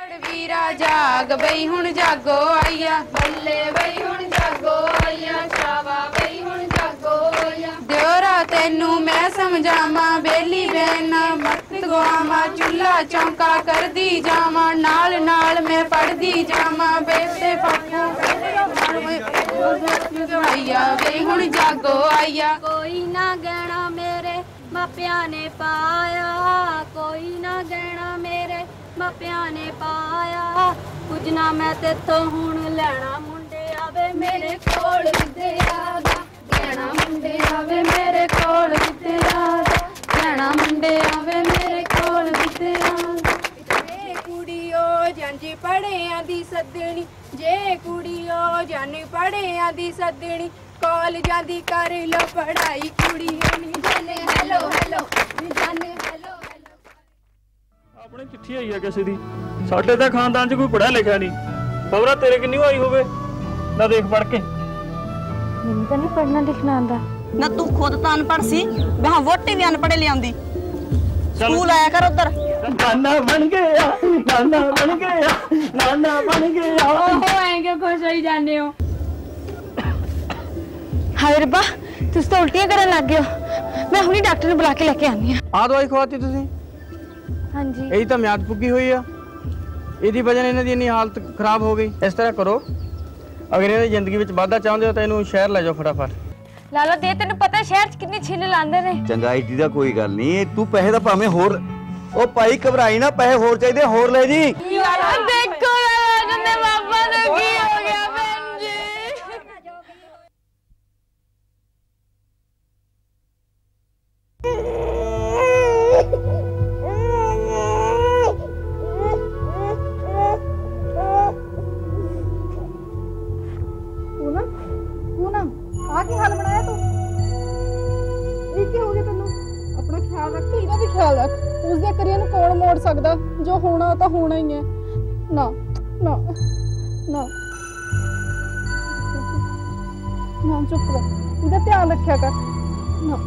वीरा जाग बई हुण जागो आईया बल्ले बई हुण जागो आईया शावा बई हुण जागो आईया दियोरा तेनू मैं समझावा बेली बहना मत गवावा चूल्हा चौंका कर दी जावा नाल नाल मैं पढ़दी जावा बेटे पापू आईया बई हुण जागो आईया कोई ना गहना मेरे मापिया ने पाया कोई ना गहना मेरे मापिया ने पाया कुछ ना मैं तेथों हुण लैना मुंडे आवे मेरे कोल विद्या गहना मुंडे आवे मेरे कोल विद्या गहना मुंडे आवे मेरे कोल विद्या जे कुड़ियो जंज पढ़िया दी सदनी जे कुड़ियो जन पढ़िया दी सदनी कॉलेजां दी कर लो पढ़ाई कुड़ियों नी जाने हेलो हेलो नी जाने हेलो अपनी चिट्ठी आई है किसी दी साडे तां खानदान च कोई पढ़िया लिखिया नहीं खबरा तेरे किन्नी आई होवे ना देख पढ़ के मैनूं तां नहीं पढ़ना लिखना आंदा ना तू खुद तां अनपढ़ सी वहां वोटे भी अनपढ़े ले आंदी स्कूल आया कर उधर नाना बन गया नाना बन गया नाना बन गया ओहो ऐ क्यों खुश होई जांदे हो हाय रब्बा तुस तो उल्टियां करन लग गए हो मैं हुणी डॉक्टर ਨੂੰ ਬੁਲਾ ਕੇ ਲੈ ਕੇ ਆਨੀ ਆ ਆ ਦਵਾਈ ਖਵਾਤੀ ਤੁਸੀਂ ਹਾਂਜੀ ਇਹੀ ਤਾਂ ਮਿਆਦ ਪੁੱਗੀ ਹੋਈ ਆ ਇਹਦੀ ਵਜ੍ਹਾ ਨਾਲ ਇਹਨਾਂ ਦੀ ਇੰਨੀ ਹਾਲਤ ਖਰਾਬ ਹੋ ਗਈ ਇਸ ਤਰ੍ਹਾਂ ਕਰੋ ਅਗਰ ਇਹਨਾਂ ਦੀ ਜ਼ਿੰਦਗੀ ਵਿੱਚ ਵਾਧਾ ਚਾਹੁੰਦੇ ਹੋ ਤਾਂ ਇਹਨੂੰ ਸ਼ਹਿਰ ਲੈ ਜਾਓ ਫਟਾਫਟ ਲਾਲਾ ਦੇ ਤੈਨੂੰ ਪਤਾ ਸ਼ਹਿਰ 'ਚ ਕਿੰਨੀ ਛਿੱਲ ਲਾਉਂਦੇ ਨੇ ਚੰਗਾਈ ਦੀ ਦਾ ਕੋਈ ਗੱਲ ਨਹੀਂ ਤੂੰ ਪੈਸੇ ਤਾਂ ਭਾਵੇਂ ਹੋਰ ਉਹ ਭਾਈ ਘਬਰਾਈ ਨਾ ਪੈਸੇ ਹੋਰ ਚਾਹੀਦੇ ਹੋਰ ਲੈ ਜੀ ਦੇਖੋ ਕਹਿੰਦੇ ਬਾਬਾ ਨੂੰ ਕੀ ਹੋ ਗਿਆ ਭੈਣ ਜੀ ਕੀ ਹਾਲ ਬਣਾਇਆ ਤੂੰ ਇਹ ਕੀ ਹੋ ਗਿਆ ਤੈਨੂੰ ਆਪਣਾ ਖਿਆਲ ਰੱਖ ਤੇ ਇਹਦਾ ਵੀ ਖਿਆਲ ਰੱਖ ਉਸਦੇ ਕਰੀਏ ਨੂੰ ਕੌਣ ਮੋੜ ਸਕਦਾ ਜੋ ਹੋਣਾ ਤਾਂ ਹੋਣਾ ਹੀ ਹੈ ਨਾ ਨਾ ਨਾ ਨਾ ਚੁੱਪ ਕਰ ਇਹਦਾ ਧਿਆਨ ਰੱਖਿਆ ਕਰ ਨਾ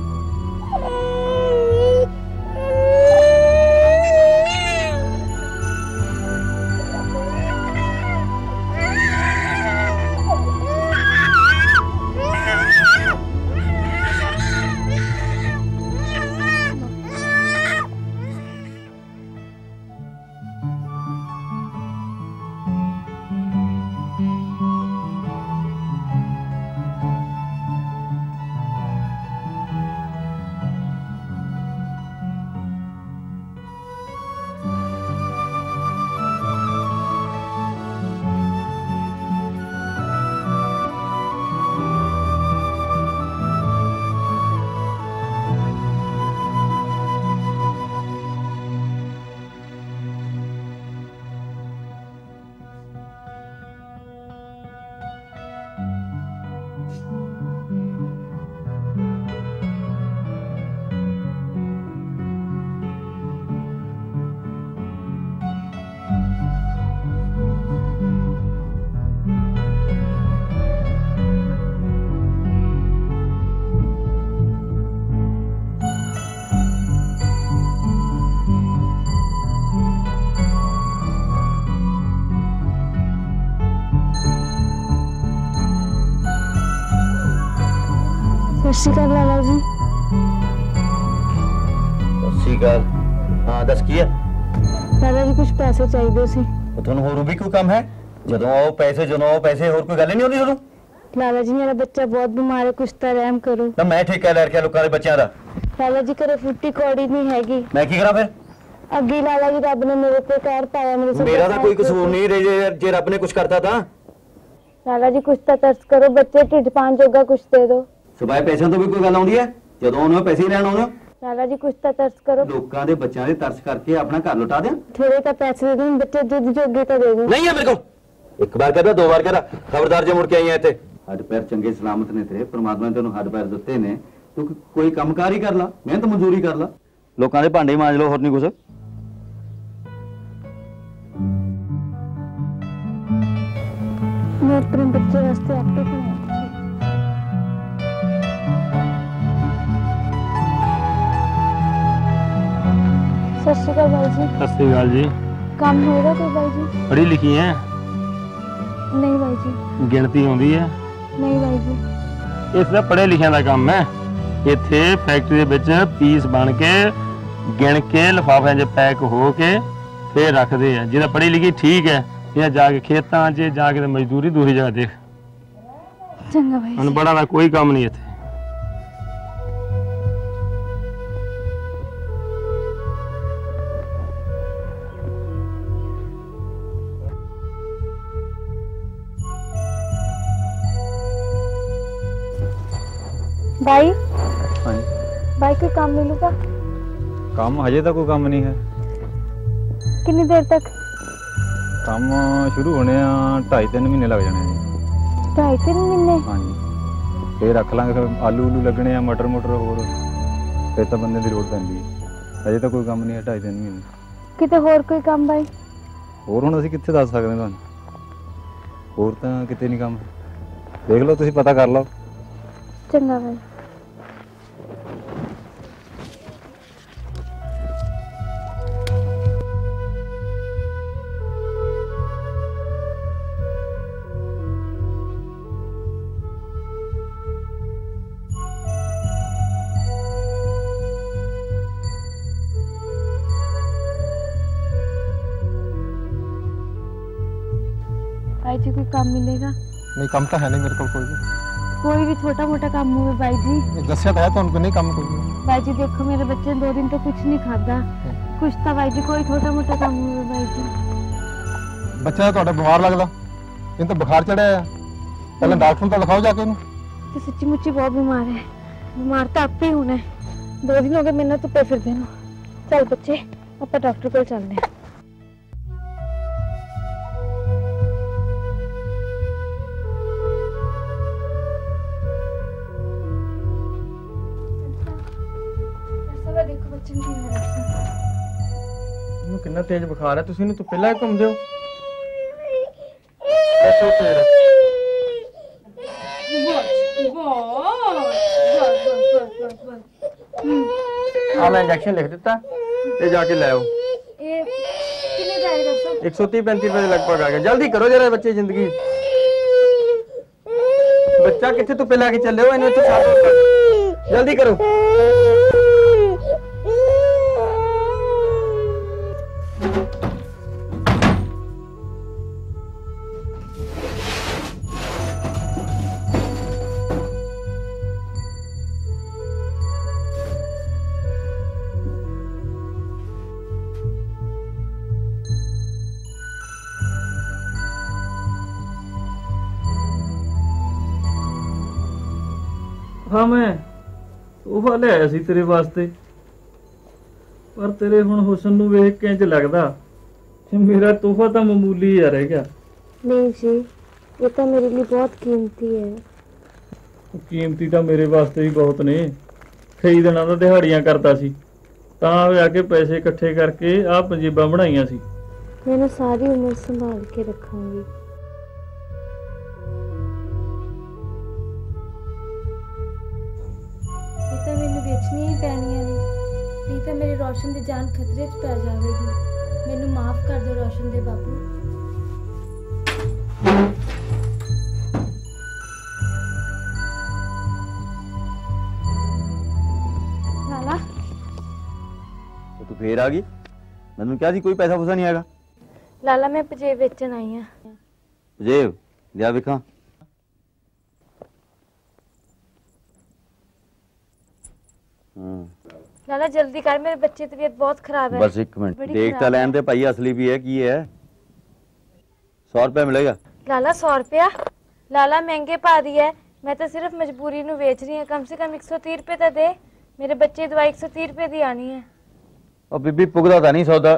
ਸਤਿ ਲਾਲਾ ਜੀ ਸਤਿ ਗੱਲ ਹਾਂ ਦੱਸ ਕੀ ਹੈ ਲਾਲਾ ਜੀ ਕੁਝ ਪੈਸੇ ਚਾਹੀਦੇ ਸੀ ਤੁਹਾਨੂੰ ਹੋਰ ਵੀ ਕੋਈ ਕੰਮ ਹੈ ਜਦੋਂ ਆਓ ਪੈਸੇ ਹੋਰ ਕੋਈ ਗੱਲ ਨਹੀਂ ਹੁੰਦੀ ਤੁਹਾਨੂੰ ਲਾਲਾ ਜੀ ਮੇਰਾ ਬੱਚਾ ਬਹੁਤ ਬਿਮਾਰ ਹੈ ਕੁਛ ਤਾਂ ਰਹਿਮ ਕਰੋ ਤਾਂ ਮੈਂ ਠੇਕਾ ਲੈ ਰੱਖਿਆ ਲੋਕਾਂ ਦੇ ਬੱਚਿਆਂ ਦਾ ਲਾਲਾ ਜੀ ਘਰੇ ਫੁੱਟੀ ਕੌੜੀ ਨਹੀਂ ਹੈਗੀ ਮੈਂ ਕੀ ਕਰਾਂ ਫਿਰ ਅੱਗੇ ਲਾਲਾ ਜੀ ਰੱਬ ਨੇ ਮੇਰੇ ਤੇ ਕਹਿਰ ਪਾਇਆ ਮੇਰਾ ਤਾਂ ਕੋਈ ਕਸੂਰ ਨਹੀਂ ਜੇ ਰੱਬ ਨੇ ਕੁਝ ਕਰਤਾ ਤਾਂ ਲਾਲਾ ਜੀ ਕੁਛ ਤਾਂ ਤਰਸ ਕਰੋ ਬੱਚੇ ਢਿੱਡ ਪਾਣ ਜੋਗਾ ਕੁਛ ਦੇ ਦਿਓ ਸਵਾਏ ਪੈਸਿਆਂ ਤੋਂ ਵੀ ਕੋਈ ਗੱਲ ਆਉਂਦੀ ਹੈ ਜਦੋਂ ਉਹਨਾਂ ਪੈਸੇ ਹੀ ਲੈਣ ਆਉਂਦੇ ਲਾਲਾ ਜੀ ਕੁਛ ਤਾਂ ਤਰਸ ਕਰੋ ਲੋਕਾਂ ਦੇ ਬੱਚਿਆਂ ਦੇ ਤਰਸ ਕਰਕੇ ਆਪਣਾ ਘਰ ਲੁਟਾ ਦਿਆਂ ਥੋੜੇ ਤਾਂ ਪੈਸੇ ਦੇ ਦਿਓ ਬੱਚੇ ਦੁੱਧ ਜੋਗੇ ਤਾਂ ਦੇ ਦਿਓ ਨਹੀਂ ਹੈ ਮੇਰੇ ਕੋਲ ਇੱਕ ਵਾਰ ਕਹਦਾ ਦੋ ਵਾਰ ਕਹਦਾ ਖਬਰਦਾਰ ਜੇ ਮੁੜ ਕੇ ਆਈਆਂ ਇੱਥੇ ਹੱਡ ਪੈਰ ਚੰਗੇ ਸਲਾਮਤ ਨੇ ਤੇਰੇ ਪ੍ਰਮਾਤਮਾ ਨੇ ਤੈਨੂੰ ਹੱਡ ਪੈਰ ਦਿੱਤੇ ਨੇ ਤੂੰ ਕੋਈ ਕੰਮਕਾਰ ਹੀ ਕਰ ਲਾ ਮਿਹਨਤ ਮਜ਼ਦੂਰੀ ਕਰ ਲਾ ਲੋਕਾਂ ਦੇ ਭਾਂਡੇ ਮਾਂਜ ਲਓ ਹੋਰ ਨਹੀਂ ਕੁਛ ਮੈਂ ਆਪਣੇ ਬੱਚੇ ਵਾਸਤੇ ਆਪੇ ਬਣਾਇਆ ਸਤਿ ਸ਼੍ਰੀ ਅਕਾਲ ਬਾਈ ਜੀ ਸਤਿ ਸ਼੍ਰੀ ਅਕਾਲ ਜੀ काम होगा कोई भाई जी? पढ़ी लिखी है? नहीं भाई जी। गिनती आउंदी है? नहीं भाई जी। इस दा पढ़े लिखिया दा काम है। इत्थे फैक्ट्री दे विच पीस बन के गिन के लिफाफिਆਂ 'ਚ पैक हो के फिर रखते हैं। जिहदा पढ़ी लिखी ठीक है, या जाके खेतां 'ਚ जाके मजदूरी दूसरी जगह देख। चंगा भाई। अनपढ़ा दा कोई काम नहीं इत्थे। भाई हाँ भाई कोई काम मिलेगा? काम हजे तक कोई काम नहीं है। कितनी देर तक? काम शुरू होने 2.5-3 महीने लग जाने जी। 2.5-3 महीने? हाँ जी, फिर रख लांगे, फिर आलू उलू लगने आ, मटर मुटर होर, फिर तो बंदे की लोड़ पैंदी है। हजे तक कोई काम नहीं है 2.5-3 महीने। किते होर कोई काम भाई? होर हुण असीं कित्थे दस सकदे तुहानूं, होर तां किते नहीं काम। देख लो, तुसीं पता कर लो। चंगा भाई। भाई जी कोई काम मिलेगा? नहीं, काम तो है नहीं मेरे को कोई भी छोटा मोटा काम हुए भाई जी। दसिया तो है तो उनको नहीं काम कोई। भाई जी देखो मेरे बच्चे 2 दिन तो कुछ नहीं खाता, कुछ था भाई जी, कोई छोटा मोटा काम हुए भाई जी। बच्चा तो बीमार लगता, इन तो बुखार चढ़ा है, पहले डॉक्टर तो दिखाओ जाके। तो सच्ची मुच्ची बहुत बीमार है, बीमार तो आपे ही होना है। 2 दिन हो गए मैंने तो पे फिर देना। चल बच्चे आप डॉक्टर को चलने। देखो बच्चे ने कितना रखा। ਇਹਨੂੰ ਕਿੰਨਾ ਤੇਜ਼ ਬੁਖਾਰ ਹੈ, ਤੁਸੀਂ ਇਹਨੂੰ ਧੁੱਪੇ ਲੈ ਕੇ ਘੁੰਮਦੇ ਹੋ। ਆ ਮੈਂ ਇੰਜੈਕਸ਼ਨ ਲਿਖ ਦਿੱਤਾ, ਤੇ ਜਾ ਕੇ ਲੈ ਆਓ। ਇਹ ਕਿੰਨੇ ਦਾ ਆਏਗਾ ਸਰ? 130-35 ਰੁਪਏ ਦੇ ਲਗਭਗ ਆ ਗਿਆ। ਜਲਦੀ ਕਰੋ ਜਰਾ, ਬੱਚੇ ਜ਼ਿੰਦਗੀ। ਬੱਚਾ ਕਿੱਥੇ ਧੁੱਪੇ ਲੈ ਕੇ ਚੱਲੇ ਹੋ, ਇਹਨੂੰ ਇੱਥੇ ਛੱਡ ਦਿਓ, ਜਲਦੀ ਕਰੋ। हाँ मैं ਤੋਹਫਾ ਲਿਆਇਆ ਸੀ ਤੇਰੇ ਵਾਸਤੇ, ਪਰ ਤੇਰੇ ਹੁਣ ਹੁਸਨ ਨੂੰ ਵੇਖ ਕੇ ਇੰਜ ਲੱਗਦਾ ਕਿ ਮੇਰਾ ਤੋਹਫਾ ਤਾਂ ਮਾਮੂਲੀ ਜਿਹਾ ਰਹਿ ਗਿਆ। नहीं जी, ये तो मेरे लिए बहुत कीमती है। ਕੀਮਤੀ ਤਾਂ ਮੇਰੇ ਵਾਸਤੇ ਵੀ ਬਹੁਤ ਨੇ। ਕਈ ਦਿਨਾਂ ਦਾ ਦਿਹਾੜੀਆਂ ਕਰਦਾ ਸੀ, ਤਾਂ ਜਾ ਕੇ ਪੈਸੇ ਇਕੱਠੇ ਕਰਕੇ ਆਹ ਪੰਜੇਬਾਂ ਬਣਾਈਆਂ ਸੀ। मैंने सारी उम्र संभाल के रखूंगी। ये तो मैंने बेचनी ही पैनियां ने, नहीं तो मेरी रोशन की जान खतरे च पै जाएगी। मैनू माफ कर दो रोशन दे बाबू। लाला तू फिर आ गई? मैंने क्या सी कोई पैसा फूसा नहीं आएगा। लाला मैं पंजेब बेचन आई हाँ। जेब लिया विखा। लाला जल्दी कर, मेरे बच्चे की तबीयत बहुत खराब है। बस एक मिनट देखता लैन दे भाई, असली भी है की है। 100 रुपया मिलेगा। लाला 100 रुपया? लाला महंगे पा दी है, मैं तो सिर्फ मजबूरी नु बेच रही हूँ। कम से कम 130 रुपये तो दे, मेरे बच्चे की दवाई 130 रुपये की आनी है। और बीबी पुगदा था नहीं सौदा,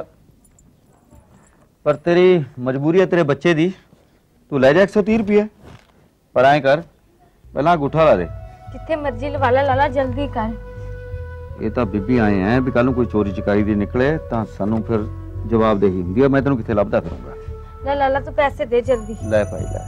पर तेरी मजबूरी है तेरे बच्चे दी। तू ले जा 130 रुपये, पर आए कर पहला अंगूठा ला दे। जिथे मर्जी लवा ला लाला, जल्दी कर। ये तो बीबी आए हैं भी कल कोई चोरी चकारी दी निकले तो सानू फिर जवाबदेही हुंदी है। मैं तेनों किथे लभदा फिरूंगा। ला लाला तू पैसे दे जल्दी। ले भाई ले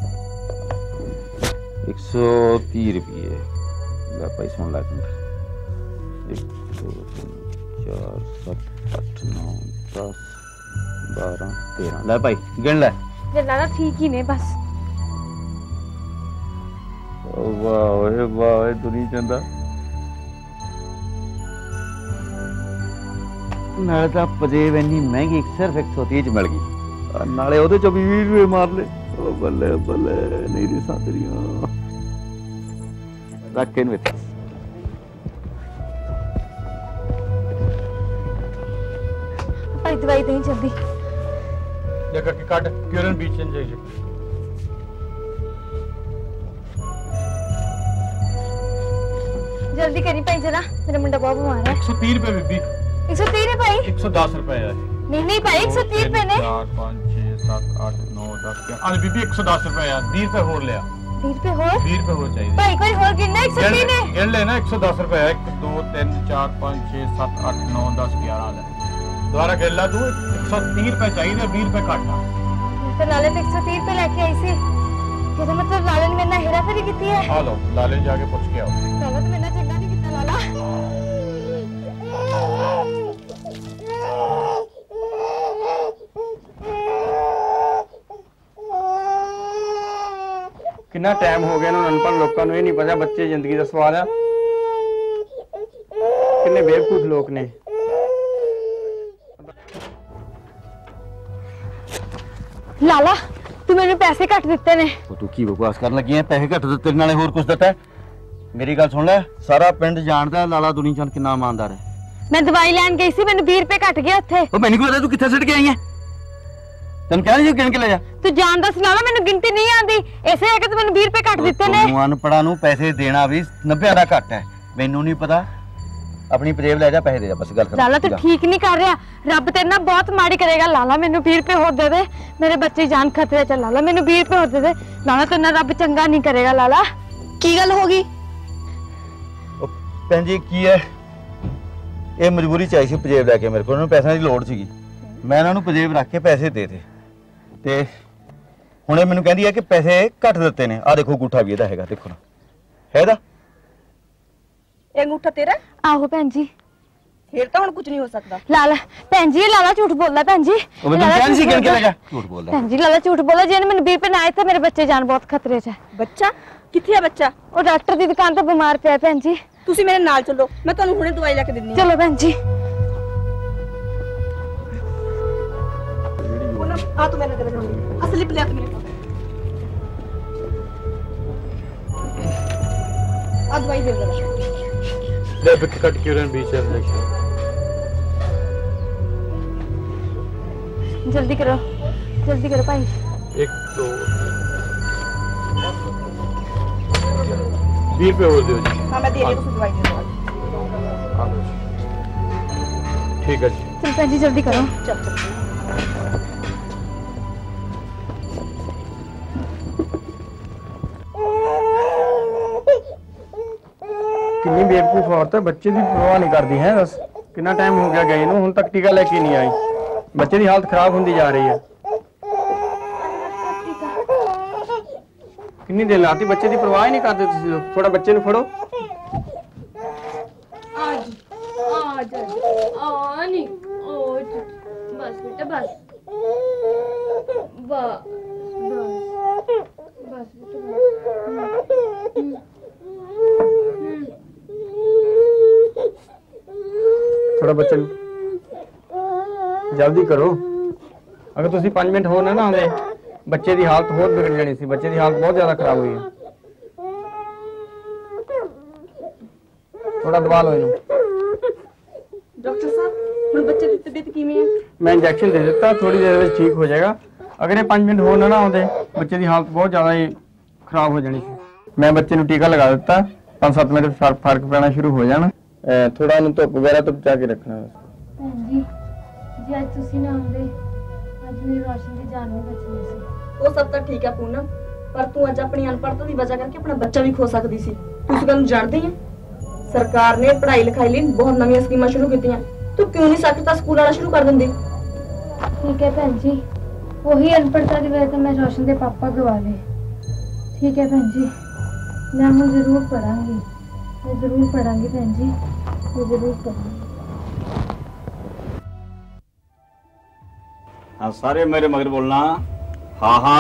130 रुपये। ले भाई सुन ला 1 2 3 4 7 8 9 10 12 13 ਲੈ ਭਾਈ ਗਿਣ ਲੈ। ਲਾਲਾ ਠੀਕ ਹੀ ਨੇ ਬਸ। ਵਾਹ ਓਏ ਵਾਹ ਓਏ ਦੁਨੀ ਚੰਦਾ ਨਾਲੇ ਤਾਂ ਪਜੇਬ ਇੰਨੀ ਮਹਿੰਗੀ ਸਿਰਫ 130 ਚ ਮਿਲ ਗਈ, ਨਾਲੇ ਉਹਦੇ ਚੋਂ ਵੀ 20 ਰੁਪਏ ਮਾਰ ਲੈ। ਉਹ ਬੱਲੇ ਬੱਲੇ ਨਹੀਂ ਰੀ ਸਾਦਰੀਆਂ ਰੱਖ ਕੇ ਨੂੰ ਇੱਥੇ। ਭਾਈ ਦਵਾਈ ਦੇਈ ਜਲਦੀ। ਜਗ੍ਹਾ ਕੇ ਕੱਢ ਕਿਰਨ ਬੀਚ ਇੰਜੈਕਸ਼ਨ। जल्दी करी भाई जरा, मेरा मुंडा बहुत बीमार है। 130 रुपए बीबी। 130 है भाई? 110 रुपए है। नहीं भाई 130 रुपए ने। 4 5 6 7 8 9 10 11 आज बीबी 110 रुपए यार 20 रुपए और लिया। 20 रुपए और? 20 रुपए और चाहिए भाई कोई और गिनना 130 ने। गिन लेना 110 रुपए है। 1 2 3 4 5 6 7 8 9 10 11 आ ले। दोबारा गिन ला तू 130 रुपए चाहिए 20 रुपए काटा। तो लाले तो 130 रुपए लेके आई सी। कहता मतलब लाले ने मेरे ना हेराफेरी की है। आ लो लाले ने जाके पूछ के आओ। लाला तो मेरे ना चंगा नहीं कितना लाला। कितना टाइम हो गया ना अनपढ़ लोगों को ये नहीं पता बच्चे जिंदगी का सवाल है। कितने बेवकूफ लोग ने। लाला तू मेरे पैसे कट दिते ने। तू की बकवास करन लगी है? पैसे घट दिते नाले होर कुछ दिता है? मेरी गल सुन ले, सारा पिंड जानदा है लाला दुनी चंद कितना ईमानदार है। मैं दवाई लैन गई सी, मैंने 20 रुपए कट गए उत्थे। ओ मैनू की पता तू किथे सिट के आई है? तन कह रही गिन के ले जा। तू जानदा सी लाला मैंने गिनती नहीं आंदी, ऐसे है कि तू मैंने 20 रुपए कट दिते ने। तू अनपढ़ा नू पैसे देना भी 90 दा घट है। मैनू नहीं पता, अपनी पजेब ले जा, पैसे दे जा, बस गल खत्म। लाला तू ठीक नहीं कर रहा, रब तेरे ना बहुत माड़ी करेगा। लाला मैनू 20 रुपए और दे दे, मेरे बच्चे जान खतरे च। लाला मैनू 20 रुपए और दे दे। लाला तेरे ना रब चंगा नहीं करेगा। लाला की गल होगी? भैन जी की है ये मजबूरी चाहिए सी पजेब लैके, मेरे को पैसों की लोड़ सी। मैं इन्होंने पजेब रख के पैसे दे ते हुण ये मैनूं कहंदी है कि पैसे घट दिते ने। आ देखो अंगूठा भी इहदा हैगा, देखो ना है इहदा। ਇਹ ਅੰਗੂਠਾ ਤੇਰਾ? आहो भैन जी। ਫੇਰ ਤਾਂ ਹੁਣ ਕੁਝ ਨਹੀਂ ਹੋ ਸਕਦਾ। लाला भैन जी लाला झूठ बोलदा भैन जी। ਉਹ ਮੈਨੂੰ ਕਹਿਣ ਸੀ ਕਿਹਨ ਲਗਾ ਝੂਠ ਬੋਲਦਾ भैन जी लाला झूठ बोला जी ने मैंने 20 रुपए ना आए थे, मेरे बच्चे जान बहुत खतरे च है। ਬੱਚਾ ਕਿੱਥੇ ਆ ਬੱਚਾ? ਉਹ ਡਾਕਟਰ ਦੀ ਦੁਕਾਨ ਤੇ ਬਿਮਾਰ ਪਿਆ ਭੈਣ ਜੀ। ਤੁਸੀਂ ਮੇਰੇ ਨਾਲ ਚੱਲੋ, ਮੈਂ ਤੁਹਾਨੂੰ ਹੁਣੇ ਦਵਾਈ ਲੈ ਕੇ ਦਿੰਨੀ ਹਾਂ। ਚਲੋ ਭੈਣ ਜੀ। ਆ ਤੂੰ ਮੇਰੇ ਨਾਲ ਚੱਲ, ਅਸਲੀ ਪਲਿਆ ਤੂੰ ਮੇਰੇ ਕੋਲ। ਆ ਦਵਾਈ ਦੇ ਦੇ। ले बिक कट किरण बीच इंजेक्शन। जल्दी करो भाई। 1 2 20 रुपए और दो जी। हाँ मैं दे रही हूँ, दवाई दे दो। ठीक है जी। चल भैन जी जल्दी करो। चल चल कितनी बेवकूफ औरत है, बच्चे की परवाह नहीं करती है। बस कितना टाइम हो गया गई नूं, हुण तक टीका लेके नहीं आई। बच्चे की हालत खराब होती जा रही है। कितनी देर लाती, बच्चे की परवाह ही नहीं करते तुसीं लोग। थोड़ा बच्चे नूं फड़ो। बस बेटा बस। थोड़ा बच्चे जल्दी करो। अगर तुसी 5 मिनट हो ना आंदे, बच्चे की हालत बहुत बिगड़ जानी सी। बच्चे की हालत बहुत ज्यादा खराब हुई है। थोड़ा दबा लो इन्हें। डॉक्टर साहब ਹੁਣ ਬੱਚੇ ਦੀ ਤਬੀਅਤ ਕਿਵੇਂ ਹੈ? मैं इंजेक्शन दे देता, थोड़ी देर में ठीक हो जाएगा। अगर ये 5 मिनट हो ना आंदे, बच्चे की हालत बहुत ज्यादा ही खराब हो जानी सी। मैं बच्चे नूं टीका लगा दिता, 5-7 मिनट फर्क पैना शुरू हो जाना। थोड़ा इन्हें धुप वगैरह तो बचा के रखना। ਭੈਣ ਜੀ ਜੇ ਅੱਜ ਤੁਸੀਂ ਨਾ ਆਉਂਦੇ, ਅੱਜ ਮੇਰੀ ਰੋਸ਼ਨ ਦੀ ਜਾਨ ਨਹੀਂ ਬਚਣੀ ਸੀ। ਉਹ ਸਭ ਤਾਂ ਠੀਕ ਹੈ ਪੂਨਮ, ਪਰ ਤੂੰ ਅੱਜ ਆਪਣੀ ਅਨਪੜ੍ਹਤਾ ਦੀ ਵਜ੍ਹਾ ਕਰਕੇ ਆਪਣਾ ਬੱਚਾ ਵੀ ਖੋ ਸਕਦੀ ਸੀ। ਤੂੰ ਇਸ ਗੱਲ ਨੂੰ ਜਾਣਦੀ ਹੈ? ਸਰਕਾਰ ਨੇ ਪੜ੍ਹਾਈ ਲਿਖਾਈ ਲਈ ਬਹੁਤ ਨਵੀਆਂ ਸਕੀਮਾਂ ਸ਼ੁਰੂ ਕੀਤੀਆਂ। ਤੂੰ ਕਿਉਂ ਨਹੀਂ ਸਕਦਾ ਸਕੂਲ ਵਾਲਾ ਸ਼ੁਰੂ ਕਰ ਦਿੰਦੀ? ਠੀਕ ਹੈ ਭੈਣ ਜੀ, ਉਹੀ ਅਨਪੜ੍ਹਤਾ ਦੀ ਵਜ੍ਹਾ ਤੋਂ ਮੈਂ ਰੋਸ਼ਨ ਦੇ ਪਾਪਾ ਗਵਾ ਲਏ। ਠੀਕ ਹੈ ਭੈਣ ਜੀ, ਮੈਂ ਹੁਣ ਜ਼ਰੂਰ ਪੜਾਂਗੀ। मैं जरूर पढ़ांगी बहन जी, मैं जरूर पढ़ांगी। हाँ सारे मेरे मगर बोलना हा हा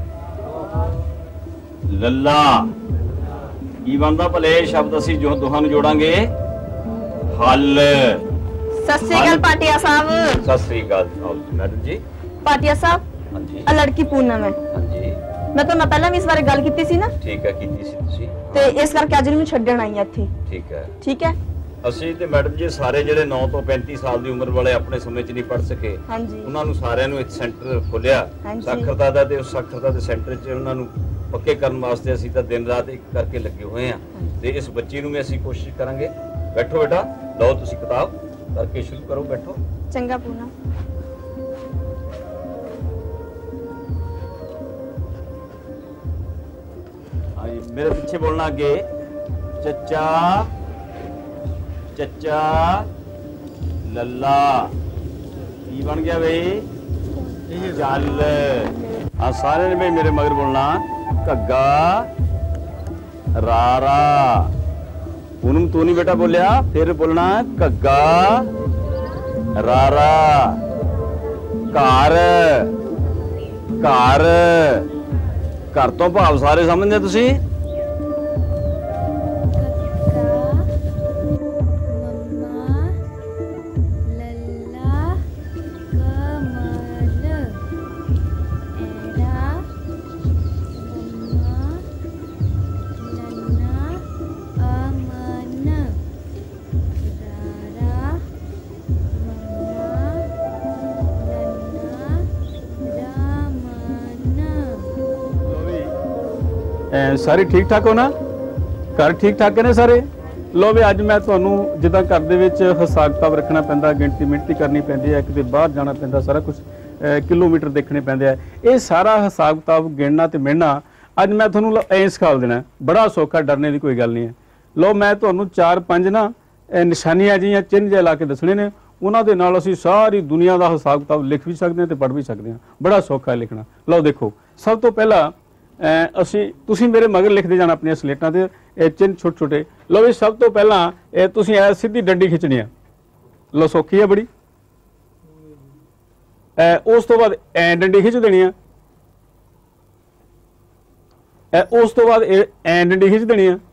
लल्ला की बनता भले शब्द असी जो दोहां नूं जोड़ांगे हल। सत श्री अकाल पाटिया साहब। सत श्री अकाल मैडम जी। पाटिया साहब हाँ जी। आ लड़की पूनम है। हाँ जी। मैं तो ना पहला भी इस बारे गल कीती सी ना। ठीक है कीती सी तुसी। ते इस करके अज इहनूं छड्डण आई हां इत्थे। ठीक है। ठीक है। ਅਸੀਂ ਤੇ ਮੈਡਮ ਜੀ ਸਾਰੇ ਜਿਹੜੇ 9 ਤੋਂ 35 ਸਾਲ ਦੀ ਉਮਰ ਵਾਲੇ ਆਪਣੇ ਸਮੇਂ 'ਚ ਨਹੀਂ ਪੜ ਸਕੇ ਉਹਨਾਂ ਨੂੰ ਸਾਰਿਆਂ ਨੂੰ ਇੱਕ ਸੈਂਟਰ ਖੋਲਿਆ ਸਾਖਰਤਾ ਦਾ ਤੇ ਉਸ ਸਾਖਰਤਾ ਦੇ ਸੈਂਟਰ 'ਚ ਉਹਨਾਂ ਨੂੰ ਪੱਕੇ ਕਰਨ ਵਾਸਤੇ ਅਸੀਂ ਤਾਂ ਦਿਨ ਰਾਤ ਇੱਕ ਕਰਕੇ ਲੱਗੇ ਹੋਏ ਆ ਤੇ ਇਸ ਬੱਚੀ ਨੂੰ ਵੀ ਅਸੀਂ ਕੋਸ਼ਿਸ਼ ਕਰਾਂਗੇ। ਬੈਠੋ ਬੇਟਾ, ਲਓ ਤੁਸੀਂ ਕਿਤਾਬ ਕਰਕੇ ਸ਼ੁਰੂ ਕਰੋ। ਬੈਠੋ। ਚੰਗਾ ਪੂਨਾ। ਹਾਂਜੀ ਮੇਰੇ ਪਿੱਛੇ ਬੋਲਣਾ ਅੱਗੇ ਚੱਚਾ ਚੱਚਾ ਲੱਲਾ ਕੀ ਬਣ ਗਿਆ ਬਈ ਚੱਲ। ਆ ਸਾਰੇ ਨੇ ਮੇਰੇ ਮਗਰ ਬੋਲਣਾ ਘੱਗਾ ਰਾਰਾ। पूनम तू नहीं बेटा बोलिया फिर बोलना घग्गा रारा। घर घर घर तो भाव सारे समझदे तुसी। ਸਾਰੇ ਠੀਕ ਠਾਕ ਹੋ ਨਾ? ਘਰ ਠੀਕ ਠਾਕ ਨੇ ਸਾਰੇ? ਲੋ ਵੀ ਅੱਜ ਮੈਂ ਤੁਹਾਨੂੰ ਜਿੱਦਾਂ ਘਰ ਦੇ ਵਿੱਚ ਹਿਸਾਬ ਕਿਤਾਬ ਰੱਖਣਾ ਪੈਂਦਾ, ਗਿਣਤੀ ਮਿਣਤੀ ਕਰਨੀ ਪੈਂਦੀ ਹੈ, ਕਿਤੇ ਬਾਹਰ ਜਾਣਾ ਪੈਂਦਾ, ਸਾਰਾ ਕੁਝ ਕਿਲੋਮੀਟਰ ਦੇਖਣੇ ਪੈਂਦੇ ਆ, ਇਹ ਸਾਰਾ ਹਿਸਾਬ ਕਿਤਾਬ ਗਿਣਨਾ ਤੇ ਮਿਣਨਾ ਅੱਜ ਮੈਂ ਤੁਹਾਨੂੰ ਐਂ ਸਿਖਾ ਦੇਣਾ। ਬੜਾ ਸੌਖਾ, ਡਰਨੇ ਦੀ ਕੋਈ ਗੱਲ ਨਹੀਂ ਹੈ। ਲੋ ਮੈਂ ਤੁਹਾਨੂੰ 4-5 ਨਾ ਨਿਸ਼ਾਨੀਆਂ ਜਿਹੀਆਂ ਚਿੰਨ੍ਹ ਜਿਹੇ ਲਾ ਕੇ ਦੱਸਣੇ ਨੇ, ਉਹਨਾਂ ਦੇ ਨਾਲ ਅਸੀਂ ਸਾਰੀ ਦੁਨੀਆ ਦਾ ਹਿਸਾਬ ਕਿਤਾਬ ਲਿਖ ਵੀ ਸਕਦੇ ਹਾਂ ਤੇ ਪੜ੍ਹ ਵੀ ਸਕਦੇ ਹਾਂ। ਬੜਾ ਸੌਖਾ ਲਿਖਣਾ। ਲਓ ਦੇਖੋ, ਸਭ ਤੋਂ ਪਹਿਲਾਂ ਤੁਸੀਂ ਮੇਰੇ ਮਗਰ ਲਿਖਦੇ ਜਾਣਾ ਆਪਣੀਆਂ ਸਲੇਟਾਂ ਤੇ ਇਹ ਚਿੰਨ੍ਹ ਛੋਟੇ ਛੋਟੇ। ਲਓ ਵੀ ਸਭ ਤੋਂ ਪਹਿਲਾਂ ਤੁਸੀਂ ਐ ਸਿੱਧੀ ਡੰਡੀ ਖਿੱਚਣੀ ਆ। ਲਓ ਸੌਖੀ ਆ ਬੜੀ। ਉਸ ਤੋਂ ਬਾਅਦ ਐ ਡੰਡੀ ਖਿੱਚ ਦੇਣੀ ਆ। ਉਸ ਤੋਂ ਬਾਅਦ ਐ ਡੰਡੀ ਖਿੱਚ ਦੇਣੀ ਆ।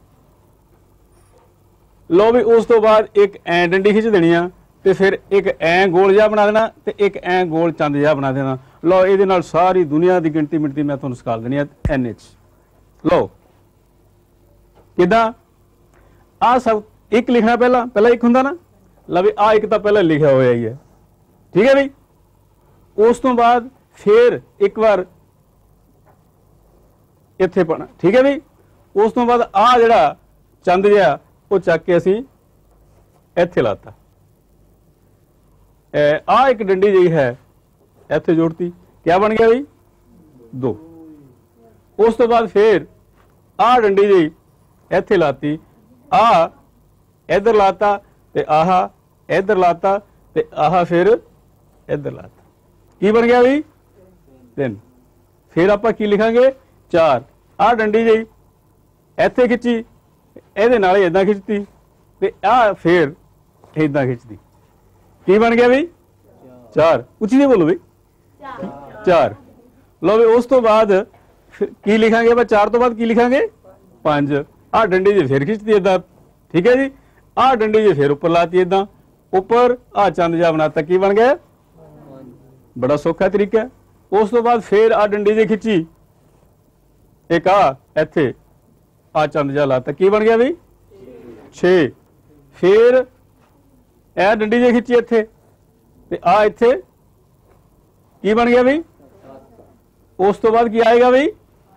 ਲਓ ਵੀ ਉਸ ਤੋਂ ਬਾਅਦ ਇੱਕ ਐ ਡੰਡੀ ਖਿੱਚ ਦੇਣੀ ਆ ਤੇ ਫਿਰ ਇੱਕ ਐ ਗੋਲ ਜਿਹਾ ਬਣਾ ਦੇਣਾ ਤੇ ਇੱਕ ਐ ਗੋਲ ਚੰਦ ਜਿਹਾ ਬਣਾ ਦੇਣਾ। ਲਓ ਇਹਦੇ ਨਾਲ ਸਾਰੀ ਦੁਨੀਆ ਦੀ ਗਿਣਤੀ ਮਿਣਤੀ ਮੈਂ ਤੁਹਾਨੂੰ ਸਿਖਾ ਦੇਣੀ ਆ NH। ਲਓ ਕਿਦਾਂ? ਆ ਸਭ ਇੱਕ ਲਿਖਣਾ ਪਹਿਲਾਂ ਇੱਕ ਹੁੰਦਾ ਨਾ। ਲਓ ਵੀ ਆ ਇੱਕ ਤਾਂ ਪਹਿਲਾਂ ਲਿਖਿਆ ਹੋਇਆ ਹੀ ਹੈ, ਠੀਕ ਹੈ ਬਈ। ਉਸ ਤੋਂ ਬਾਅਦ ਫਿਰ ਇੱਕ ਵਾਰ ਇੱਥੇ ਪਾਣਾ, ਠੀਕ ਹੈ ਬਈ। ਉਸ ਤੋਂ ਬਾਅਦ ਆ ਜਿਹੜਾ ਚੰਦ ਜਿਹਾ ਉਹ ਚੱਕ ਕੇ ਅਸੀਂ ਇੱਥੇ ਲਾਤਾ। ਆ ਇੱਕ ਡੰਡੀ ਜਿਹੀ ਹੈ ਇੱਥੇ ਜੋੜਤੀ, ਕਿਆ ਬਣ ਗਿਆ ਬਈ 2। ਉਸ ਤੋਂ ਬਾਅਦ ਫਿਰ ਆ ਡੰਡੀ ਜਿਹੀ ਇੱਥੇ ਲਾਤੀ, ਆ ਇੱਧਰ ਲਾਤਾ ਤੇ ਆਹ ਇੱਧਰ ਲਾਤਾ ਤੇ ਆਹ ਫਿਰ ਇੱਧਰ ਲਾਤਾ। ਕੀ ਬਣ ਗਿਆ ਬਈ 3। ਫਿਰ ਆਪਾਂ ਕੀ ਲਿਖਾਂਗੇ 4। ਆ ਡੰਡੀ ਜਿਹੀ ਇੱਥੇ ਖਿੱਚੀ, ਇਹਦੇ ਨਾਲ ਏਦਾਂ ਖਿੱਚਤੀ ਤੇ ਆ ਫਿਰ ਏਦਾਂ ਖਿੱਚਦੀ। ਕੀ ਬਣ ਗਿਆ ਬਈ 4। ਉੱਚੀ ਨਹੀਂ ਬੋਲੋ ਬਈ 4। ਲਓ ਵੀ ਉਸ ਤੋਂ ਬਾਅਦ ਕੀ ਲਿਖਾਂਗੇ ਆਪਾਂ? 4 ਤੋਂ ਬਾਅਦ ਕੀ ਲਿਖਾਂਗੇ 5। ਆ ਡੰਡੀ ਜੇ ਫਿਰ ਖਿੱਚਦੀ ਏਦਾਂ, ਠੀਕ ਹੈ ਜੀ। ਆ ਡੰਡੀ ਜੇ ਫਿਰ ਉੱਪਰ ਲਾਤੀ ਏਦਾਂ, ਉੱਪਰ ਆ ਚੰਦ ਜਿਹਾ ਬਣਾਤਾ। ਕੀ ਬਣ ਗਿਆ? ਬੜਾ ਸੌਖਾ ਤਰੀਕਾ। ਉਸ ਤੋਂ ਬਾਅਦ ਫਿਰ ਆ ਡੰਡੀ ਜੇ ਖਿੱਚੀ, ਇੱਕ ਆ ਇੱਥੇ ਆ ਚੰਦ ਜਿਹਾ ਲਾਤਾ। ਕੀ ਬਣ ਗਿਆ ਬਈ 6। ਫਿਰ ਇਹ ਡੰਡੀ ਜੇ ਖਿੱਚੀ ਇੱਥੇ ਤੇ ਆ ਇੱਥੇ ਕੀ ਬਣ ਗਿਆ ਬਈ। ਉਸ ਤੋਂ ਬਾਅਦ ਕੀ ਆਏਗਾ ਬਈ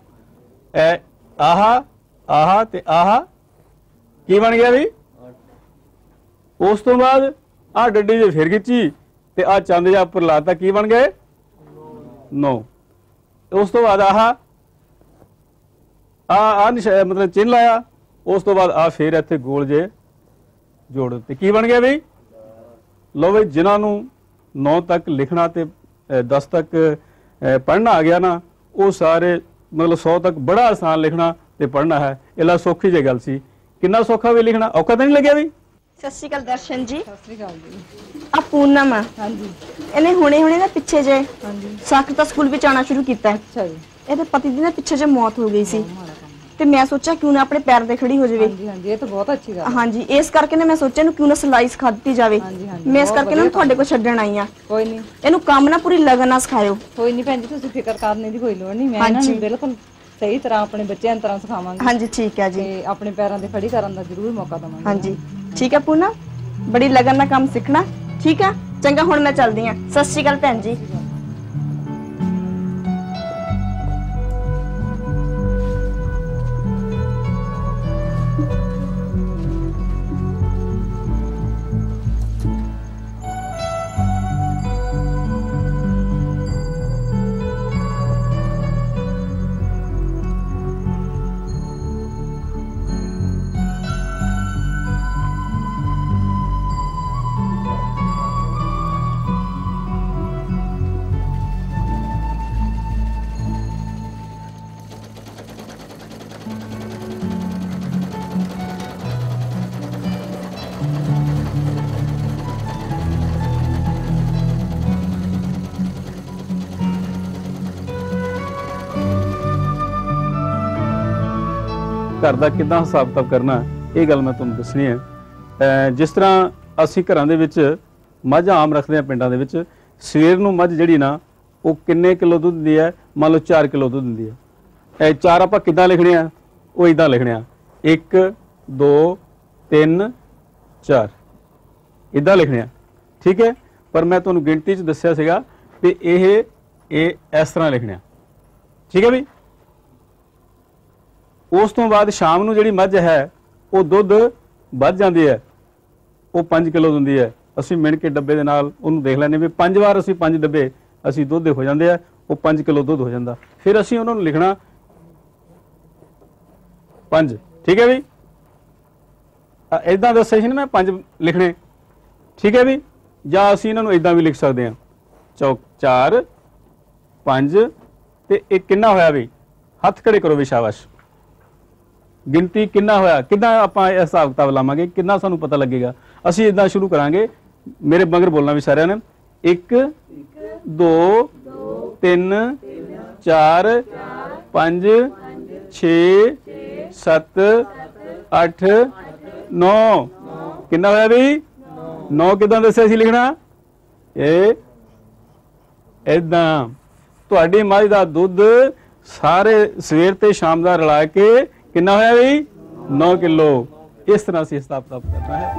ਆਹ ਤੇ ਆਹ ਕੀ ਬਣ ਗਿਆ ਬਈ। ਉਸ ਤੋਂ ਬਾਅਦ ਆ ਡੰਡੀ ਜੇ ਫਿਰ ਖਿੱਚੀ ਤੇ ਆ ਚੰਦ ਜਿਹਾ ਉੱਪਰ ਲਾਤਾ। ਕੀ ਬਣ ਗਏ 9। ਉਸ ਤੋਂ ਬਾਅਦ ਆਹ ਮਤਲਬ ਚਿੰਨ੍ਹ ਲਾਇਆ। ਉਸ ਤੋਂ ਬਾਅਦ ਆ ਫਿਰ ਇੱਥੇ ਗੋਲ ਜੇ ਜੋੜ ਦਿੱਤੇ। ਕੀ ਬਣ ਗਿਆ ਬਈ। ਲਓ ਬਈ ਜਿਨ੍ਹਾਂ ਨੂੰ 9 ਤੱਕ ਲਿਖਣਾ ਤੇ 10 ਤੱਕ ਪੜ੍ਹਨਾ ਆ ਗਿਆ ਨਾ, ਉਹ ਸਾਰੇ ਮਤਲਬ 100 ਤੱਕ ਬੜਾ ਆਸਾਨ ਲਿਖਣਾ ਤੇ ਪੜ੍ਹਨਾ ਹੈ। ਇਹ ਲਾ ਸੌਖੀ ਜਿਹੀ ਗੱਲ ਸੀ। ਕਿੰਨਾ ਸੌਖਾ ਵੀ ਲਿਖਣਾ, ਔਖਾ ਤਾਂ ਨਹੀਂ ਲੱਗਿਆ ਬਈ। ਸਤਿ ਸ਼੍ਰੀ ਅਕਾਲ ਦਰਸ਼ਨ ਜੀ। ਸਤਿ ਸ੍ਰੀ ਅਕਾਲ ਜੀ। ਆ ਪੂਨਮ ਆ। ਹਾਂਜੀ ਇਹਨੇ ਹੁਣੇ ਨਾ ਪਿੱਛੇ ਜੇ ਹਾਂਜੀ ਸਾਖਰਤਾ ਸਕੂਲ ਵਿੱਚ ਆਉਣਾ ਸ਼ੁਰੂ ਕੀਤਾ ਹੈ। ਅੱਛਾ ਜੀ। ਇਹਦੇ ਪਤੀ ਦੀ ਨਾ ਪਿੱਛੇ ਜੇ ਮੌਤ ਹੋ ਗਈ ਸੀ ਤੇ ਮੈਂ ਸੋਚਿਆ ਕਿਉਂ ਨਾ ਆਪਣੇ ਪੈਰ ਤੇ ਖੜੀ ਹੋ ਜਾਵੇ। ਹਾਂਜੀ ਹਾਂਜੀ ਇਹ ਤਾਂ ਬਹੁਤ ਅੱਛੀ ਗੱਲ ਹੈ। ਹਾਂਜੀ ਇਸ ਕਰਕੇ ਨਾ ਮੈਂ ਸੋਚਿਆ ਇਹਨੂੰ ਕਿਉਂ ਨਾ ਸਿਲਾਈ ਸਿਖਾ ਦਿੱਤੀ ਜਾਵੇ। ਮੈਂ ਇਸ ਕਰਕੇ ਨਾ ਤੁਹਾਡੇ ਕੋਲ ਛੱਡਣ ਆਈ ਆ। ਕੋਈ ਨਹੀਂ ਇਹਨੂੰ ਕੰਮ ਨਾ ਪੂਰੀ ਲਗਨ ਨਾਲ ਸਿਖਾਇਓ। ਕੋਈ ਨਹੀਂ ਭੈਣ ਜੀ ਤੁਸੀਂ ਫਿਕਰ ਕਰਨ ਦੀ ਕੋਈ ਲੋੜ ਨਹੀਂ। ਮੈਂ ਇਹਨਾਂ ਨੂੰ ਬਿਲਕੁਲ ਸਹੀ ਤਰ੍ਹਾਂ ਆਪਣੇ ਬੱਚਿਆਂ ਦੀ ਤਰ੍ਹਾਂ ਸਿਖਾਵਾਂਗੀ। ਹਾਂਜੀ ਠੀਕ ਹੈ ਜੀ। ਤੇ ਆਪਣੇ ਪੈਰਾਂ ਤੇ ਖੜੀ ਕਰਨ ਦਾ ਜ਼ਰੂਰ ਮੌਕਾ ਦਵਾਂਗੀ। ਹਾਂਜੀ ਠੀਕ ਹੈ ਪੂਨਾ, ਬੜੀ ਲਗਨ ਨਾਲ ਕੰਮ ਸਿੱਖਣਾ। ਠੀਕ ਹੈ ਚੰਗਾ, ਹੁਣ ਮੈਂ ਚੱਲਦੀ ਆ। ਸਤਿ ਸ਼੍ਰੀ ਅਕਾਲ ਭੈਣ ਜੀ। घर का कितना हिसाब किताब करना ये गल मैं तुहानूं दसनी है। जिस तरह असीं घरां दे विच मझ आम रखते हैं पिंडां दे विच, सवेर नूं मझ जिहड़ी ना वो किन्ने किलो दुध दिंदी है, मान लो 4 किलो दुध दिंदी है। 4 आपां किद्दां लिखणे आ, वो इदां लिखणे आ 1 2 3 4 इदां लिखणे आ, ठीक है। पर मैं तुहानूं गिणती च दस्सिया सीगा कि ये इस तरह लिखणे आ, ठीक है भी। उस तो बाद शाम नूं जिहड़ी मझ है वो दुध वध जाती है, वो 5 किलो दिंदी है। असीं मिण के डब्बे दे नाल उहनूं देख लैंदे भी 5 वार असीं 5 डब्बे असीं दुध दे हो जांदे आ, वो 5 किलो दुध हो जांदा। फिर असीं उहनां नूं लिखना 5, ठीक है भी। इदां दस्सिआ सी ना मैं 5 लिखने, ठीक है भी। जां असीं इन्हां नूं इदां भी लिख सकदे हां, 4 5 ते एक किन्ना होया भी, हत्थ खड़े करो भी, शाबाश। गिनती किन्ना होया, कितना आपां हिसाब किताब लावांगे, कितना सानू पता लगेगा। असीं इदां शुरू करांगे, मेरे मगर बोलना भी सारिਆਂ ने 1 2 3 4 5 6 7 8 9 किन्ना होया भी 9 किदां दस्सिआ सी लिखना, ਇਹ ਇਦਾਂ ਤੁਹਾਡੀ ਮੱਝ ਦਾ ਦੁੱਧ ਸਾਰੇ ਸਵੇਰ ਤੇ ਸ਼ਾਮ ਦਾ ਰਲਾ ਕੇ किन्ना होया भी 9 किलो। इस तरह से हिसाब किताब करना है।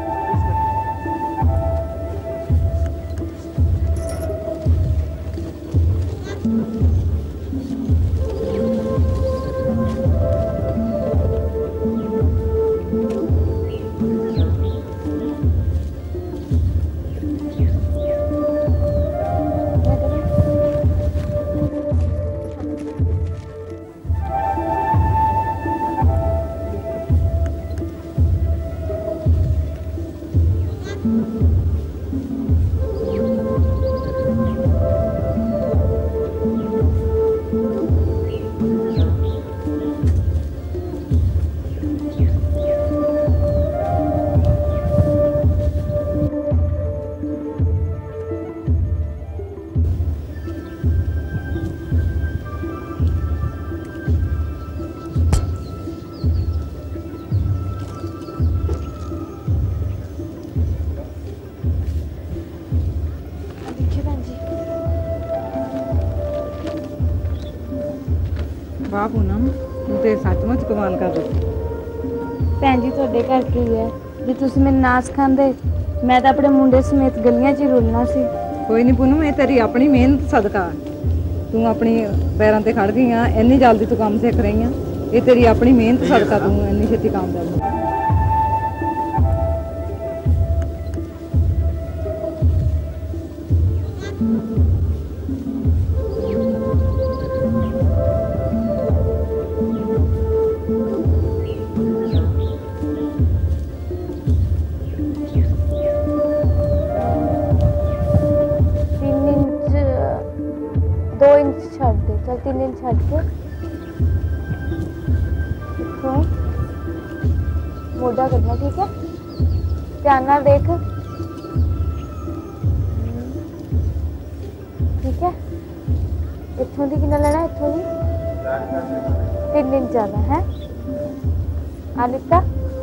वाह पूनम, तू तो सचमुच कमाल कर रही। ਭੈਣ ਜੀ ਤੁਹਾਡੇ ਕਰਕੇ ਹੀ ਹੈ, ਜੇ ਤੁਸੀਂ ਮੈਨੂੰ ਨਾ ਸਿਖਾਉਂਦੇ ਮੈਂ ਤਾਂ ਆਪਣੇ ਮੁੰਡੇ ਸਮੇਤ ਗਲੀਆਂ 'ਚ ਹੀ ਰੁਲਣਾ ਸੀ। ਕੋਈ ਨਹੀਂ पूनम, ये तेरी अपनी मेहनत सदका, तू अपनी पैरों ते खड़ गई है, इन्नी जल्दी तू काम सीख रही है, ये तेरी अपनी मेहनत सदका तू इन्नी छेती काम कर रही। छड़ दे, चल 3 इंच छड़ के देखो मोटा करना, ठीक है। ध्यान नाल देख। ठीक है, इत्थों दी कितना लेना, इत्थों दी 3 इंच ज्यादा है। आ लिता,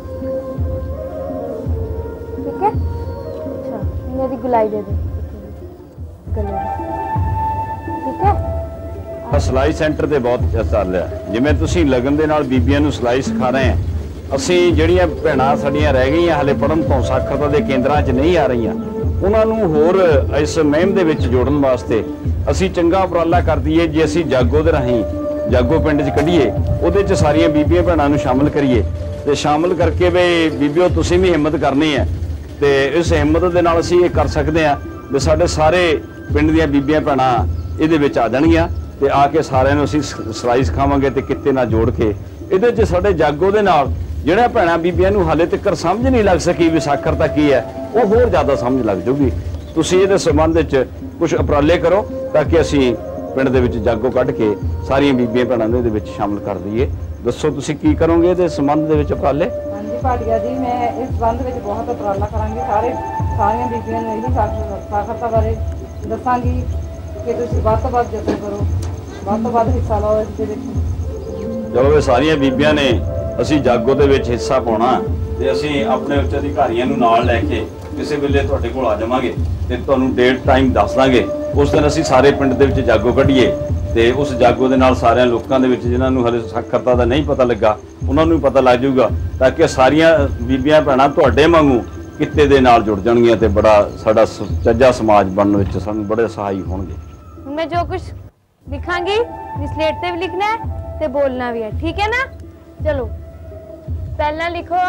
ठीक है। अच्छा, मेरी गुलाई दे दे गले दी, ठीक है। ਸਿਲਾਈ ਸੈਂਟਰ ਤੇ ਬਹੁਤ ਚੱਲ ਰਿਹਾ, ਜਿਵੇਂ ਤੁਸੀਂ ਲਗਨ ਦੇ ਨਾਲ ਬੀਬੀਆਂ ਨੂੰ ਸਿਲਾਈ ਸਿਖਾ ਰਹੇ ਆ, ਅਸੀਂ ਜਿਹੜੀਆਂ ਭੈਣਾਂ ਸਾਡੀਆਂ ਰਹਿ ਗਈਆਂ ਹਲੇ ਪੜ੍ਹਨ ਤੋਂ, ਸਾਖਰਤਾ ਦੇ ਕੇਂਦਰਾਂ 'ਚ ਨਹੀਂ ਆ ਰਹੀਆਂ, ਉਹਨਾਂ ਨੂੰ ਹੋਰ ਇਸ ਮੁਹਿੰਮ ਦੇ ਵਿੱਚ ਜੋੜਨ ਵਾਸਤੇ ਅਸੀਂ ਚੰਗਾ ਉਪਰਾਲਾ ਕਰ ਦਈਏ। ਜੇ ਅਸੀਂ ਜਾਗੋ ਦੇ ਰਾਹੀਂ ਜਾਗੋ ਪਿੰਡ 'ਚ ਕੱਢੀਏ, ਉਹਦੇ 'ਚ ਸਾਰੀਆਂ ਬੀਬੀਆਂ ਭੈਣਾਂ ਨੂੰ ਸ਼ਾਮਲ ਕਰੀਏ ਤੇ ਸ਼ਾਮਲ ਕਰਕੇ ਵੀ ਬੀਬੀਓ ਤੁਸੀਂ ਵੀ ਹਿੰਮਤ ਕਰਨੀ ਹੈ ਤੇ ਇਸ ਹਿੰਮਤ ਦੇ ਨਾਲ ਅਸੀਂ ਇਹ ਕਰ ਸਕਦੇ ਹਾਂ ਵੀ ਸਾਡੇ ਸਾਰੇ ਪਿੰਡ ਦੀਆਂ ਬੀਬੀਆਂ ਭੈਣਾਂ ਇਹਦੇ ਵਿੱਚ ਆ ਜਾਣਗੀਆਂ ਤੇ ਆ ਕੇ ਸਾਰਿਆਂ ਨੂੰ ਅਸੀਂ ਸਿਲਾਈ ਸਿਖਾਵਾਂਗੇ ਤੇ ਕਿੱਤੇ ਨਾਲ ਜੋੜ ਕੇ ਇਹਦੇ 'ਚ ਸਾਡੇ ਜਾਗੋ ਦੇ ਨਾਲ ਜਿਹੜੀਆਂ ਭੈਣਾਂ ਬੀਬੀਆਂ ਨੂੰ ਹਾਲੇ ਤੱਕ ਸਮਝ ਨਹੀਂ ਲੱਗ ਸਕੀ ਵੀ ਸਾਖਰਤਾ ਕੀ ਹੈ, ਉਹ ਹੋਰ ਜ਼ਿਆਦਾ ਸਮਝ ਲੱਗ ਜਾਊਗੀ। ਤੁਸੀਂ ਇਹਦੇ ਸੰਬੰਧ ਵਿੱਚ ਕੁਝ ਉਪਰਾਲੇ ਕਰੋ ਤਾਂ ਕਿ ਅਸੀਂ ਪਿੰਡ ਦੇ ਵਿੱਚ ਜਾਗੋ ਕੱਢ ਕੇ ਸਾਰੀਆਂ ਬੀਬੀਆਂ ਭੈਣਾਂ ਨੂੰ ਇਹਦੇ ਵਿੱਚ ਸ਼ਾਮਲ ਕਰ ਦਈਏ। ਦੱਸੋ ਤੁਸੀਂ ਕੀ ਕਰੋਗੇ ਇਹਦੇ ਸੰਬੰਧ ਦੇ ਵਿੱਚ ਉਪਰਾਲੇ? ਹਾਂਜੀ ਭਾਟੀਆ ਜੀ, ਮੈਂ ਇਸ ਸੰਬੰਧ ਵਿੱਚ ਬਹੁਤ ਉਪਰਾਲਾ ਕਰਾਂਗੀ। ਸਾਰੀਆਂ ਬੀਬੀਆਂ ਨੂੰ ਇਹਦੀ ਸਾਖਰਤਾ ਬਾਰੇ ਦੱਸਾਂਗੀ ਕਿ ਤੁਸੀਂ ਵੱਧ ਤੋਂ ਵੱਧ ਯਤਨ ਕਰੋ, ਵੱਧ ਤੋਂ ਵੱਧ ਹਿੱਸਾ ਲਓ ਇਸ ਦੇ ਵਿੱਚ। ਚਲੋ ਇਹ ਸਾਰੀਆਂ ਬੀਬੀਆਂ ਨੇ ਅਸੀਂ ਜਾਗੋ ਦੇ ਵਿੱਚ ਹਿੱਸਾ ਪਾਉਣਾ ਤੇ ਅਸੀਂ ਆਪਣੇ ਉੱਚ ਅਧਿਕਾਰੀਆਂ ਨੂੰ ਨਾਲ ਲੈ ਕੇ ਕਿਸੇ ਵੇਲੇ ਤੁਹਾਡੇ ਕੋਲ ਆ ਜਾਵਾਂਗੇ ਤੇ ਤੁਹਾਨੂੰ ਡੇਟ ਟਾਈਮ ਦੱਸ ਦਾਂਗੇ। ਉਸ ਦਿਨ ਅਸੀਂ ਸਾਰੇ ਪਿੰਡ ਦੇ ਵਿੱਚ ਜਾਗੋ ਕੱਢੀਏ ਤੇ ਉਸ ਜਾਗੋ ਦੇ ਨਾਲ ਸਾਰਿਆਂ ਲੋਕਾਂ ਦੇ ਵਿੱਚ ਜਿਨ੍ਹਾਂ ਨੂੰ ਹਲੇ ਸਾਖਰਤਾ ਦਾ ਨਹੀਂ ਪਤਾ ਲੱਗਾ ਉਹਨਾਂ ਨੂੰ ਵੀ ਪਤਾ ਲੱਗ ਜਾਊਗਾ, ਤਾਂ ਕਿ ਸਾਰੀਆਂ ਬੀਬੀਆਂ ਭੈਣਾਂ ਤੁਹਾਡੇ ਵਾਂਗੂ ਕਿੱਤੇ ਦੇ ਨਾਲ ਜੁੜ ਜਾਣਗੀਆਂ ਤੇ ਬੜਾ ਸਾਡਾ ਚੱਜਾ ਸਮਾਜ ਬਣਨ ਵਿੱਚ ਸਾਨੂੰ ਬੜੇ ਸਹਾਈ ਹੋਣਗੇ। मैं जो कुछ लिखांगी स्लेट पे भी लिखना है ते बोलना भी है, ठीक है ना। चलो पहला लिखो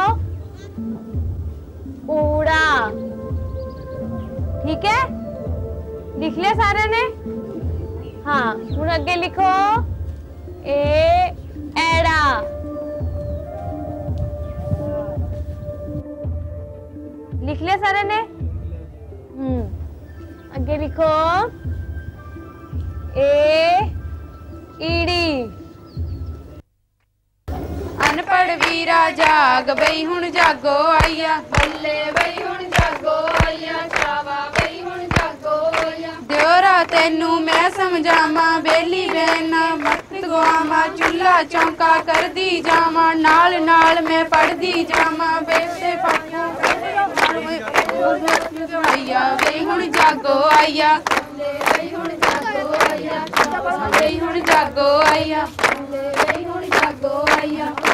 ऊड़ा, ठीक है, लिख लिया सारे ने। हाँ, हुण अगे लिखो एड़ा, लिख लिया सारे ने। अगे लिखो ईड़ी। ਅਨਪੜ੍ਹ ਵੀਰਾ ਜਾਗ ਬਈ ਹੁਣ ਜਾਗੋ ਆਈਆ, ਬੱਲੇ ਬਈ ਹੁਣ ਜਾਗੋ ਆਈਆ, ਚਾਵਾ ਬਈ ਹੁਣ ਜਾਗੋ ਆਈਆ। ਦਿਓਰਾ ਤੈਨੂੰ ਮੈਂ ਸਮਝਾਵਾਂ, ਬੇਲੀ ਬੈਨਾ ਮਤ ਗਵਾਵਾਂ, ਚੁੱਲਾ ਚੌਂਕਾ ਕਰਦੀ ਜਾਵਾਂ, ਨਾਲ ਨਾਲ ਮੈਂ ਪੜਦੀ ਜਾਵਾਂ, ਬੇਟੇ ਪਾਪਾ ਆਈਆ ਬਈ ਹੁਣ ਜਾਗੋ ਆਈਆ, ਬਈ ਹੁਣ ਜਾਗੋ ਆਈਆ, ਬਈ ਹੁਣ ਜਾਗੋ ਆਈਆ, ਬਈ ਹੁਣ ਜਾਗੋ ਆਈਆ।